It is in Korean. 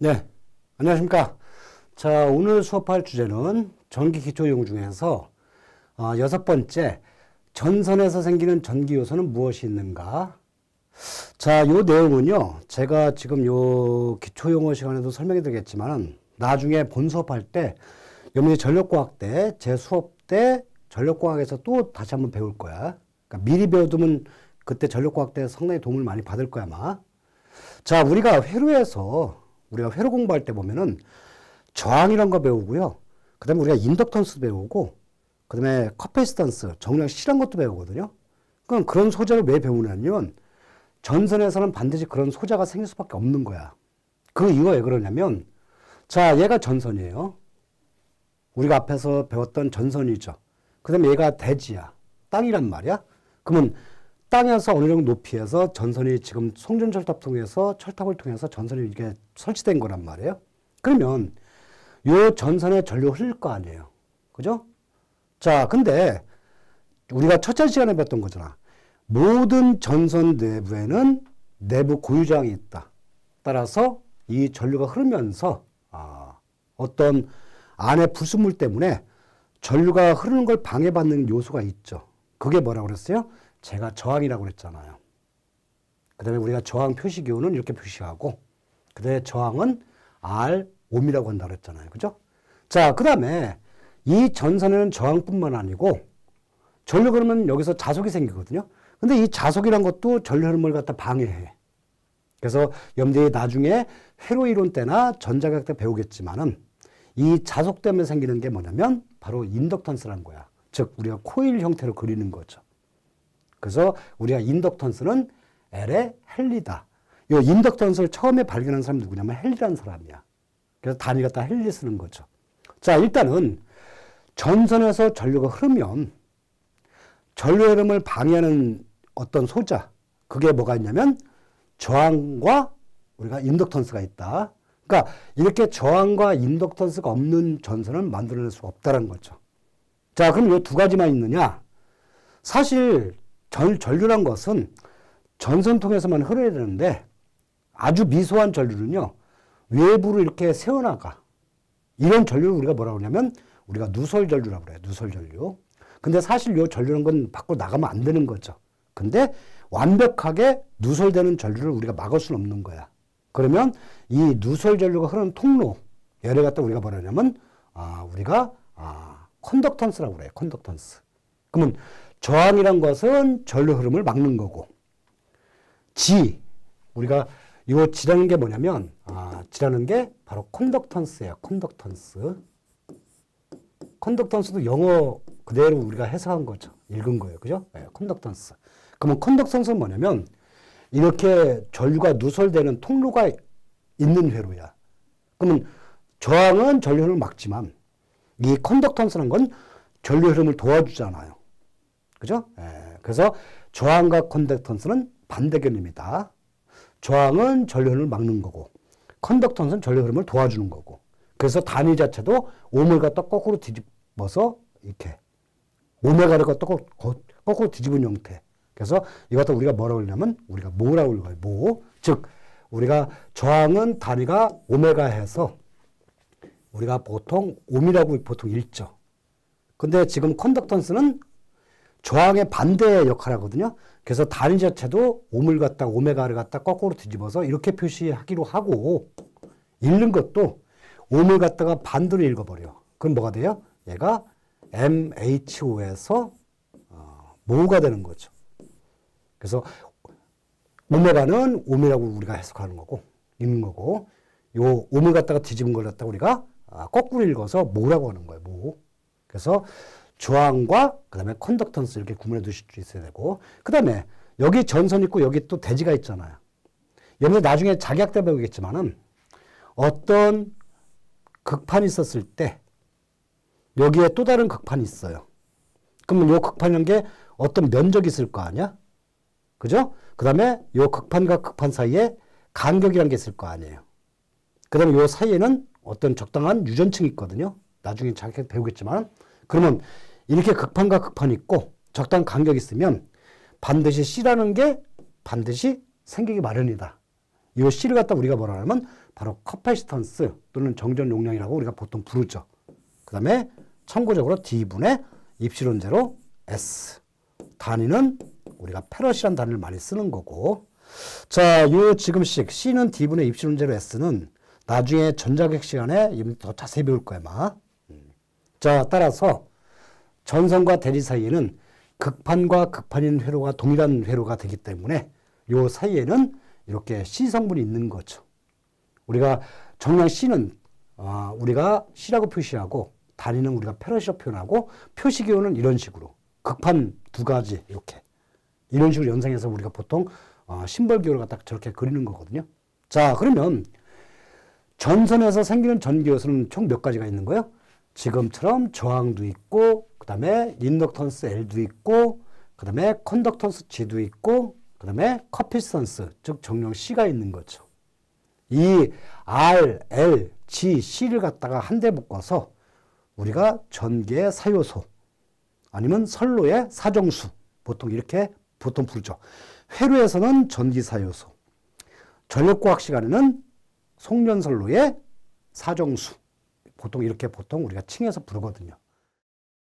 네, 안녕하십니까. 자, 오늘 수업할 주제는 전기 기초용 중에서 6번째, 전선에서 생기는 전기 요소는 무엇이 있는가? 자, 요 내용은요, 제가 지금 요 기초용어 시간에도 설명해 드리겠지만, 나중에 본 수업할 때, 여러분이 전력공학 때, 제 수업 때 전력공학에서 또 다시 한번 배울 거야. 그러니까 미리 배워두면 그때 전력공학 때 상당히 도움을 많이 받을 거야, 아마. 자, 우리가 회로 공부할 때 보면은 저항이란 거 배우고요. 그 다음에 우리가 인덕턴스 배우고, 그 다음에 커패시턴스, 정량 C란 것도 배우거든요. 그럼 그런 소자를 왜 배우냐면, 전선에서는 반드시 그런 소자가 생길 수밖에 없는 거야. 그 이유가 왜 그러냐면, 자, 얘가 전선이에요. 우리가 앞에서 배웠던 전선이죠. 그 다음에 얘가 대지야. 땅이란 말이야. 그러면 땅에서 어느 정도 높이에서 전선이 지금 송전철탑 통해서 철탑을 통해서 전선이 이게 설치된 거란 말이에요. 그러면 요 전선에 전류가 흐를 거 아니에요. 그죠? 자, 근데 우리가 첫째 시간에 배웠던 거잖아. 모든 전선 내부에는 내부 고유저항이 있다. 따라서 이 전류가 흐르면서 어떤 안에 불순물 때문에 전류가 흐르는 걸 방해받는 요소가 있죠. 그게 뭐라고 그랬어요? 제가 저항이라고 그랬잖아요. 그 다음에 우리가 저항 표시기호는 이렇게 표시하고, 그 다음에 저항은 R-옴이라고 한다고 그랬잖아요. 그죠? 자, 그 다음에 이 전선에는 저항뿐만 아니고, 전류 그러면 여기서 자속이 생기거든요. 근데 이 자속이란 것도 전류 흐름을 갖다 방해해. 그래서 여러분들이 나중에 회로 이론 때나 전자계학 때 배우겠지만은, 이 자속 때문에 생기는 게 뭐냐면, 바로 인덕턴스라는 거야. 즉, 우리가 코일 형태로 그리는 거죠. 그래서 우리가 인덕턴스는 L의 헨리다. 이 인덕턴스를 처음에 발견한 사람이 누구냐면 헨리라는 사람이야. 그래서 단위 갖다 헨리 쓰는 거죠. 자, 일단은 전선에서 전류가 흐르면 전류 흐름을 방해하는 어떤 소자, 그게 뭐가 있냐면 저항과 우리가 인덕턴스가 있다. 그러니까 이렇게 저항과 인덕턴스가 없는 전선을 만들어낼 수가 없다는 거죠. 자, 그럼 이 두 가지만 있느냐? 사실 전류란 것은 전선 통해서만 흐려야 되는데 아주 미소한 전류는요, 외부로 이렇게 새어나가. 이런 전류를 우리가 뭐라고 하냐면 우리가 누설전류라고 그래요. 누설전류. 근데 사실 이 전류라는 건 밖으로 나가면 안 되는 거죠. 근데 완벽하게 누설되는 전류를 우리가 막을 수는 없는 거야. 그러면 이 누설전류가 흐르는 통로, 얘를 갖다 우리가 뭐라 하냐면 우리가 컨덕턴스라고 그래요. 컨덕턴스. 그러면 저항이란 것은 전류 흐름을 막는 거고, 우리가 이 G라는 게 뭐냐면, G라는 게 바로 컨덕턴스예요. 컨덕턴스. 컨덕턴스도 영어 그대로 우리가 해석한 거죠. 읽은 거예요. 그죠? 네, 컨덕턴스. 그러면 컨덕턴스는 뭐냐면, 이렇게 전류가 누설되는 통로가 있는 회로야. 그러면 저항은 전류 흐름을 막지만, 이 컨덕턴스라는 건 전류 흐름을 도와주잖아요. 그죠? 그래서 저항과 컨덕턴스는 반대견입니다. 저항은 전류 흐름을 막는 거고, 컨덕턴스는 전류 흐름을 도와주는 거고. 그래서 단위 자체도 옴을 갖다 거꾸로 뒤집어서 이렇게 오메가를 갖다 거꾸로 뒤집은 형태. 그래서 이것도 우리가 뭐라고 그러냐면 우리가 모라고 읽어요. 모. 즉 우리가 저항은 단위가 오메가 해서 우리가 보통 옴이라고 보통 읽죠. 근데 지금 컨덕턴스는 저항의 반대 역할을 하거든요. 그래서 단위 자체도 옴을 갖다 오메가를 갖다 거꾸로 뒤집어서 이렇게 표시하기로 하고, 읽는 것도 옴을 갖다가 반대로 읽어버려. 그럼 뭐가 돼요? 얘가 MHO에서 모가 되는 거죠. 그래서 오메가는 옴이라고 우리가 해석하는 거고, 읽는 거고, 요 옴을 갖다가 뒤집은 걸 갖다가 우리가 거꾸로 읽어서 모라고 하는 거예요. 모. 그래서 저항과 그 다음에 컨덕턴스 이렇게 구분해 두실 수 있어야 되고, 그 다음에 여기 전선 있고 여기 또 대지가 있잖아요. 여러분들 나중에 자기학 때 배우겠지만은 어떤 극판이 있었을 때 여기에 또 다른 극판이 있어요. 그러면 이 극판이라는 게 어떤 면적이 있을 거 아니야? 그죠? 그 다음에 이 극판과 극판 사이에 간격이라는 게 있을 거 아니에요. 그 다음에 이 사이에는 어떤 적당한 유전층이 있거든요. 나중에 자기학 때 배우겠지만, 그러면 이렇게 극판과 극판이 있고 적당한 간격이 있으면 반드시 C라는 게 반드시 생기기 마련이다. 이 C를 갖다 우리가 뭐라 하면 바로 커패시턴스 또는 정전 용량이라고 우리가 보통 부르죠. 그 다음에 참고적으로 D분의 입실론 제로 S. 단위는 우리가 페럿이라는 단위를 많이 쓰는 거고. 자, 요 지금식 C는 D분의 입실론 제로 S는 나중에 전자기학 시간에 더 자세히 배울 거야, 아마. 자, 따라서 전선과 대리 사이에는 극판과 극판인 회로가 동일한 회로가 되기 때문에 요 사이에는 이렇게 C 성분이 있는 거죠. 우리가 정량 C는 우리가 C라고 표시하고 단위는 우리가 페럿이라고 표현하고 표시기호는 이런 식으로 극판 두 가지 이런 식으로 연상해서 우리가 보통 심벌기호를 갖다 저렇게 그리는 거거든요. 자, 그러면 전선에서 생기는 전기요소는 총 몇 가지가 있는 거예요? 지금처럼 저항도 있고, 그 다음에 인덕턴스 L도 있고, 그 다음에 컨덕턴스 G도 있고, 그 다음에 커피스턴스, 즉 정령 C가 있는 거죠. 이 R, L, G, C를 갖다가 한데 묶어서 우리가 전기의 사요소 아니면 선로의 사정수 보통 이렇게 부르죠. 회로에서는 전기 사요소, 전력과학 시간에는 송전선로의 사정수 보통 이렇게 우리가 칭해서 부르거든요.